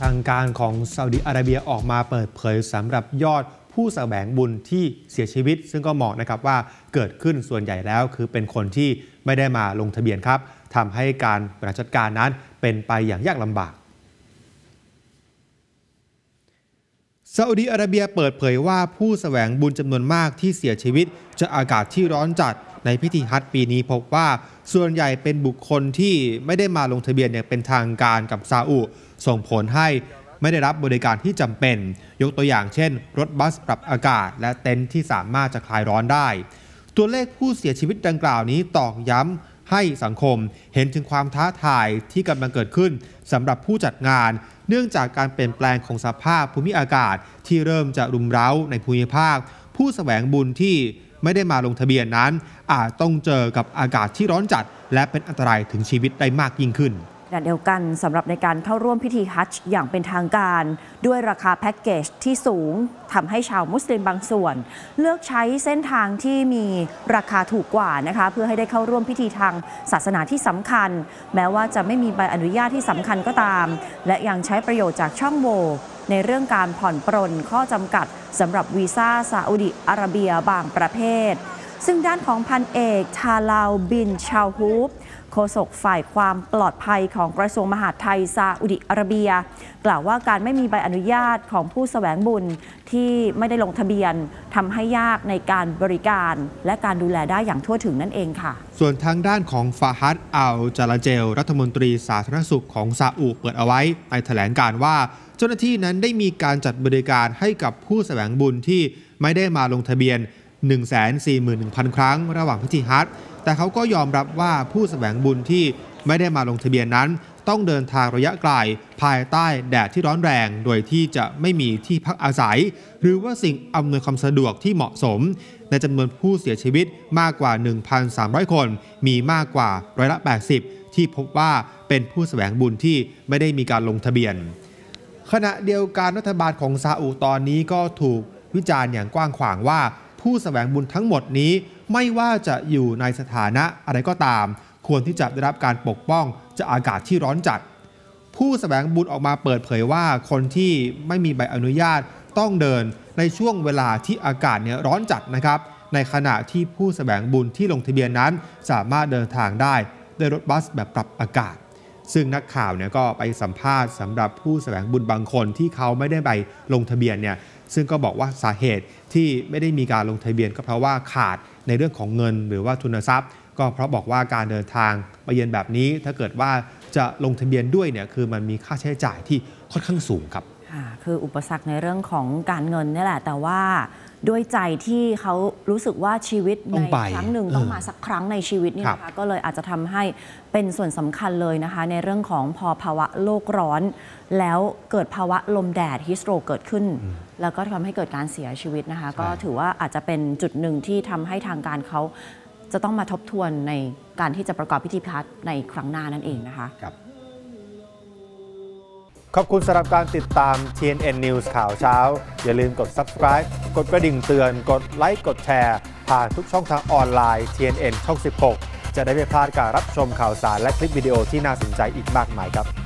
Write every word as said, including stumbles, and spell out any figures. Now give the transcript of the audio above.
ทางการของซาอุดิอาระเบียออกมาเปิดเผยสำหรับยอดผู้แสวงบุญที่เสียชีวิตซึ่งก็มองนะครับว่าเกิดขึ้นส่วนใหญ่แล้วคือเป็นคนที่ไม่ได้มาลงทะเบียนครับทำให้การบริหารจัดการนั้นเป็นไปอย่างยากลำบากซาอุดิอาระเบียเปิดเผยว่าผู้แสวงบุญจำนวนมากที่เสียชีวิตจากอากาศที่ร้อนจัดในพิธีฮัจญ์ปีนี้พบว่าส่วนใหญ่เป็นบุคคลที่ไม่ได้มาลงทะเบียนอย่างเป็นทางการกับซาอุส่งผลให้ไม่ได้รับบริการที่จำเป็นยกตัวอย่างเช่นรถบัสปรับอากาศและเต็นท์ที่สามารถจะคลายร้อนได้ตัวเลขผู้เสียชีวิตดังกล่าวนี้ตอกย้ำให้สังคมเห็นถึงความท้าทายที่กำลังเกิดขึ้นสำหรับผู้จัดงานเนื่องจากการเปลี่ยนแปลงของสภาพภูมิอากาศที่เริ่มจะรุมเร้าในภูมิภาคผู้แสวงบุญที่ไม่ได้มาลงทะเบียนนั้นอาจต้องเจอกับอากาศที่ร้อนจัดและเป็นอันตรายถึงชีวิตได้มากยิ่งขึ้นขณะเดียวกันสำหรับในการเข้าร่วมพิธีฮัจญ์อย่างเป็นทางการด้วยราคาแพ็กเกจที่สูงทำให้ชาวมุสลิมบางส่วนเลือกใช้เส้นทางที่มีราคาถูกกว่านะคะเพื่อให้ได้เข้าร่วมพิธีทางศาสนาที่สำคัญแม้ว่าจะไม่มีใบอนุญาตที่สำคัญก็ตามและยังใช้ประโยชน์จากช่องโหว่ในเรื่องการผ่อนปรนข้อจำกัดสำหรับวีซ่าซาอุดิอาระเบียบางประเภทซึ่งด้านของพันเอกชาลาวบินชาวฮูบโฆษกฝ่ายความปลอดภัยของกระทรวงมหาดไทยซาอุดิอาระเบียกล่าวว่าการไม่มีใบอนุญาตของผู้แสวงบุญที่ไม่ได้ลงทะเบียนทำให้ยากในการบริการและการดูแลได้อย่างทั่วถึงนั่นเองค่ะส่วนทางด้านของฟาฮัดอัลจาลาเจลรัฐมนตรีสาธารณสุขของซาอุเปิดเอาไว้ในแถลงการว่าเจ้าหน้าที่นั้นได้มีการจัดบริการให้กับผู้แสวงบุญที่ไม่ได้มาลงทะเบียน หนึ่งแสนสี่หมื่นหนึ่งพัน ครั้งระหว่างพิธีฮัจญ์แต่เขาก็ยอมรับว่าผู้แสวงบุญที่ไม่ได้มาลงทะเบียนนั้นต้องเดินทางระยะไกลภายใต้แดดที่ร้อนแรงโดยที่จะไม่มีที่พักอาศัยหรือว่าสิ่งอำนวยความสะดวกที่เหมาะสมในจำนวนผู้เสียชีวิตมากกว่า หนึ่งพันสามร้อย คนมีมากกว่าร้อยละแปดสิบที่พบว่าเป็นผู้แสวงบุญที่ไม่ได้มีการลงทะเบียนขณะเดียวกันรัฐบาลของซาอุตอนนี้ก็ถูกวิจารณ์อย่างกว้างขวางว่าผู้แสวงบุญทั้งหมดนี้ไม่ว่าจะอยู่ในสถานะอะไรก็ตามควรที่จะได้รับการปกป้องจากอากาศที่ร้อนจัดผู้แสวงบุญออกมาเปิดเผยว่าคนที่ไม่มีใบอนุญาตต้องเดินในช่วงเวลาที่อากาศเนี่ยร้อนจัดนะครับในขณะที่ผู้แสวงบุญที่ลงทะเบียนนั้นสามารถเดินทางได้ด้วยรถบัสแบบปรับอากาศซึ่งนักข่าวเนี่ยก็ไปสัมภาษณ์สำหรับผู้แสวงบุญบางคนที่เขาไม่ได้ไปลงทะเบียนเนี่ยซึ่งก็บอกว่าสาเหตุที่ไม่ได้มีการลงทะเบียนก็เพราะว่าขาดในเรื่องของเงินหรือว่าทุนทรัพย์ก็เพราะบอกว่าการเดินทางไปเยือนแบบนี้ถ้าเกิดว่าจะลงทะเบียนด้วยเนี่ยคือมันมีค่าใช้จ่ายที่ค่อนข้างสูงครับคืออุปสรรคในเรื่องของการเงินนี่แหละแต่ว่าด้วยใจที่เขารู้สึกว่าชีวิตในครั้งหนึ่งต้องมาสักครั้งในชีวิตนี่นะคะก็เลยอาจจะทำให้เป็นส่วนสำคัญเลยนะคะในเรื่องของพอภาวะโลกร้อนแล้วเกิดภาวะลมแดดฮิสโตรกเกิดขึ้นแล้วก็ทำให้เกิดการเสียชีวิตนะคะก็ถือว่าอาจจะเป็นจุดหนึ่งที่ทำให้ทางการเขาจะต้องมาทบทวนในการที่จะประกอบพิธีฮัจญ์ในครั้งหน้านั่นเองนะคะขอบคุณสำหรับการติดตาม ที เอ็น เอ็น News ข่าวเช้าอย่าลืมกด Subscribe กดกระดิ่งเตือนกดไลค์กดแชร์ผ่านทุกช่องทางออนไลน์ ที เอ็น เอ็น ช่อง สิบหกจะได้ไม่พลาดการรับชมข่าวสารและคลิปวิดีโอที่น่าสนใจอีกมากมายครับ